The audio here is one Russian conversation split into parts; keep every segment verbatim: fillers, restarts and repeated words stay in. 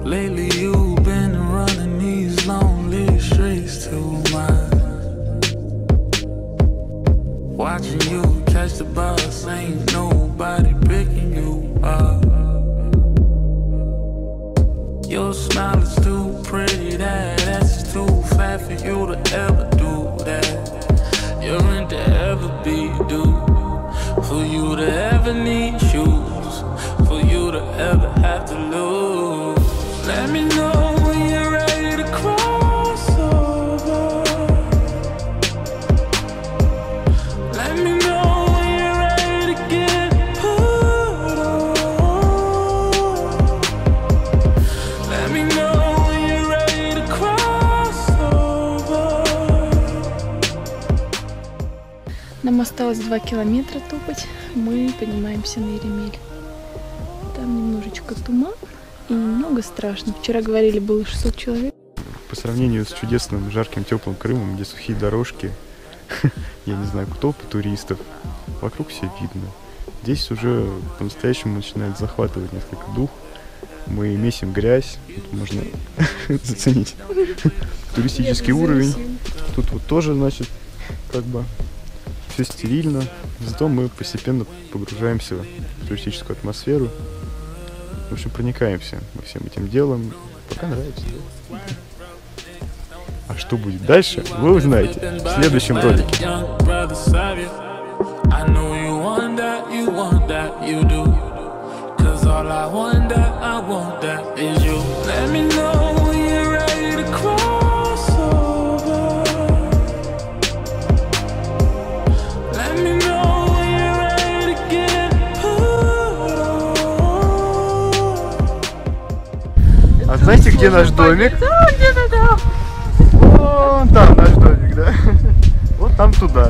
Lately you've been running these lonely streets too much. Watching you catch the bus, ain't nobody picking you up. Your smile is too pretty, that ass is too fat for you to ever do that. You're meant to ever be dude, for you to ever need shoes, for you to ever have to lose. Let me know when you're ready to cross over. Let me know when you're ready to get put on. Let me know when you're ready to cross over. Нам осталось два километра топать. Мы поднимаемся на Иремель. Там немножечко туман и немного страшно. Вчера говорили, было шестьсот человек. По сравнению с чудесным, жарким, теплым Крымом, где сухие дорожки, я не знаю, толпы туристов, вокруг все видно. Здесь уже по-настоящему начинает захватывать несколько дух. Мы месим грязь, тут можно заценить туристический уровень. Тут вот тоже, значит, как бы все стерильно. Зато мы постепенно погружаемся в туристическую атмосферу. В общем, проникаемся во всем этим делом. Пока нравится. Да? А что будет дальше, вы узнаете в следующем ролике. А знаете, где наш домик? Да, где-то там. Вон там наш домик, да? Вот там туда.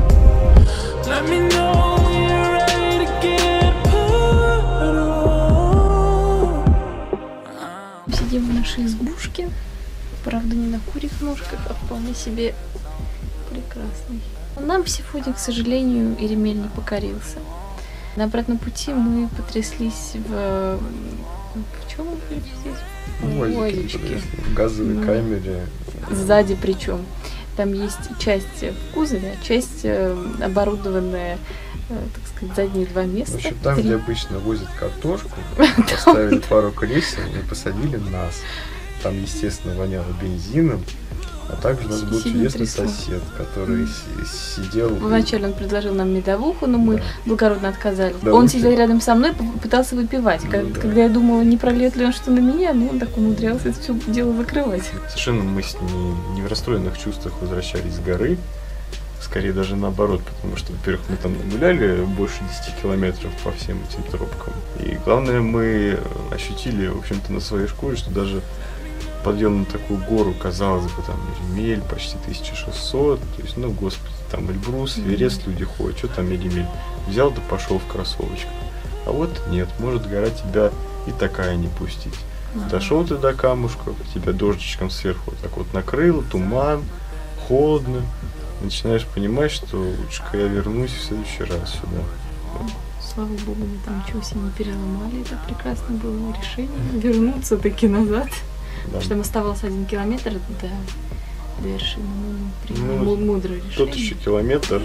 Сидим в нашей избушке. Правда, не на курьих ножках, а вполне себе прекрасный. Нам сегодня, к сожалению, Иремель не покорился. На обратном пути мы потряслись в... В чем мы потряслись? В УАЗике. В газовой ну, камере. Сзади причем. Там есть часть в кузове, а часть оборудованная, так сказать, задние два места. В общем, там, Три. где обычно возят картошку, поставили пару кресел и посадили нас. Там, естественно, воняло бензином. А также у нас был чудесный сосед, который сидел... Вначале он предложил нам медовуху, но мы да. благородно отказали. Да, он сидел рядом со мной, пытался выпивать. Ну, когда, да. когда я думала, не прольет ли он что на меня, но он так умудрялся это все дело закрывать. Совершенно мы с ним не в расстроенных чувствах возвращались с горы. Скорее даже наоборот, потому что, во-первых, мы там гуляли больше десяти километров по всем этим тропкам. И главное, мы ощутили, в общем-то, на своей шкуре, что даже подъем на такую гору, казалось бы, там Иремель почти тысяча шестьсот, то есть, ну, господи, там Эльбрус, Эверест люди ходят, что там Иремель? Взял да пошел в кроссовочках. А вот нет, может гора тебя и такая не пустить. Mm-hmm. Дошел ты до камушка, тебя дождичком сверху вот так вот накрыло, туман, холодно. Начинаешь понимать, что лучше-ка я вернусь в следующий раз сюда. Вот. Слава богу, мы там ничего себе не переломали, это прекрасное было решение, вернуться таки назад. Да. Потому что оставался один километр до, до вершины. Мы приняли ну, мудрое решение. Тут еще километр.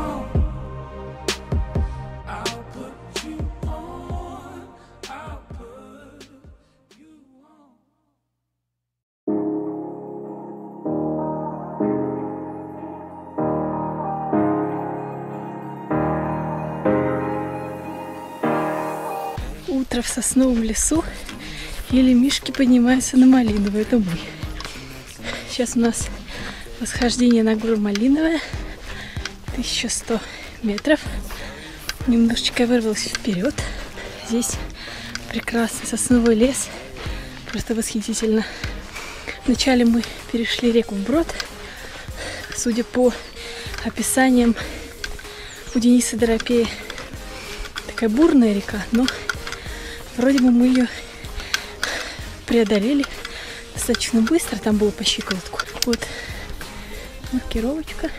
Утро в сосновом лесу. Или мишки поднимаются на Малиновую, это мы. Сейчас у нас восхождение на гору Малиновая, тысяча сто метров. Немножечко вырвалась вперед. Здесь прекрасный сосновый лес, просто восхитительно. Вначале мы перешли реку вброд. Судя по описаниям у Дениса Доропея, такая бурная река, но вроде бы мы ее преодолели достаточно быстро, там было по щиколотку. Вот маркировочка.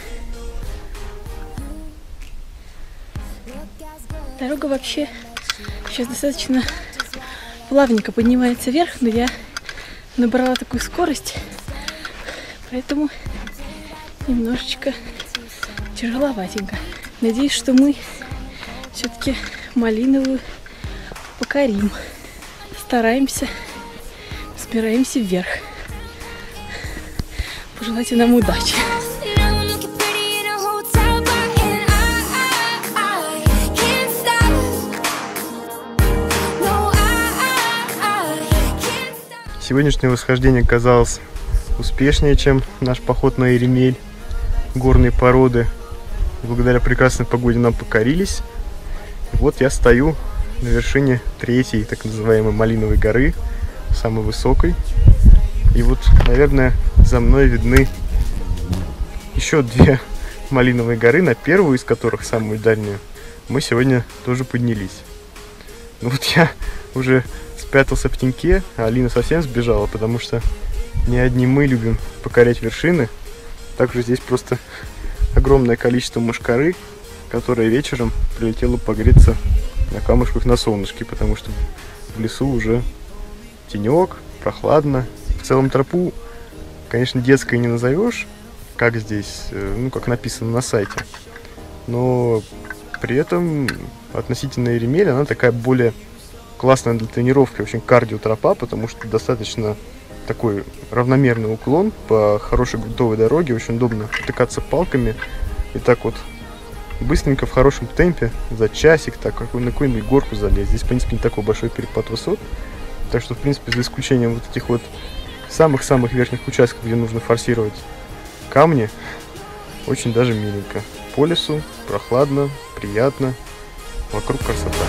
Дорога вообще сейчас достаточно плавненько поднимается вверх, но я набрала такую скорость, поэтому немножечко тяжеловатенько. Надеюсь, что мы все-таки малиновую покорим. Стараемся, взбираемся вверх. Пожелайте нам удачи. Сегодняшнее восхождение казалось успешнее, чем наш поход на Иремель. Горные породы благодаря прекрасной погоде нам покорились. Вот я стою на вершине третьей, так называемой Малиновой горы, самой высокой. И вот, наверное, за мной видны еще две Малиновые горы, на первую из которых, самую дальнюю, мы сегодня тоже поднялись. Ну вот я уже спрятался в теньке, а Алина совсем сбежала, потому что не одни мы любим покорять вершины. Также здесь просто огромное количество мошкары, которая вечером прилетела погреться на камушках на солнышке, потому что в лесу уже тенек, прохладно. В целом тропу, конечно, детской не назовешь, как здесь, ну, как написано на сайте. Но при этом относительно Иремель она такая более классная для тренировки, очень кардиотропа, потому что достаточно такой равномерный уклон по хорошей грунтовой дороге, очень удобно потыкаться палками и так вот быстренько в хорошем темпе за часик так как на какую-нибудь горку залезть. Здесь, в принципе, не такой большой перепад высот, так что, в принципе, за исключением вот этих вот самых-самых верхних участков, где нужно форсировать камни, очень даже миленько. По лесу прохладно, приятно, вокруг красота.